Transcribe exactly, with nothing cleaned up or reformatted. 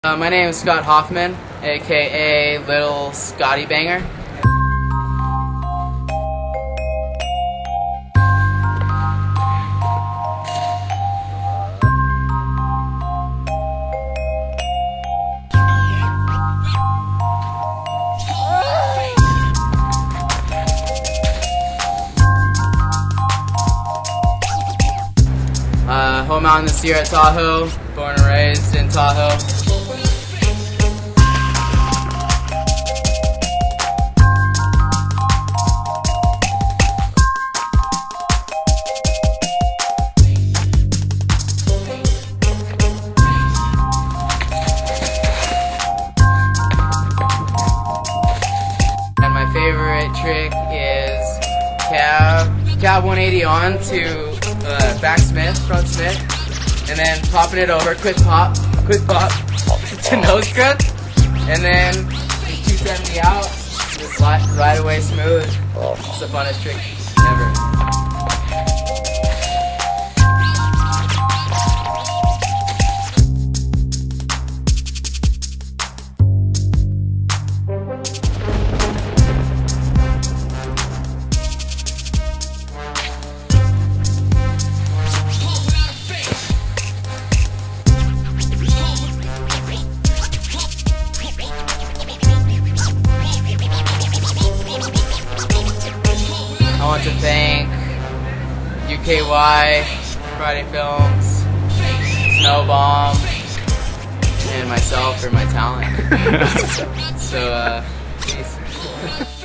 Uh, my name is Scott Hoffman, aka Little Scotty Banger. Uh, home out this year at Tahoe, born and raised in Tahoe. And my favorite trick is cab, cab one eighty on to uh, back Smith, front Smith, and then popping it over, quick pop, quick pop to nose grip, and then two seventy out, just ride, ride away smooth. It's the funnest trick ever. I want to thank U K Y, Friday Films, Snowbomb, and myself for my talent. So, uh, peace.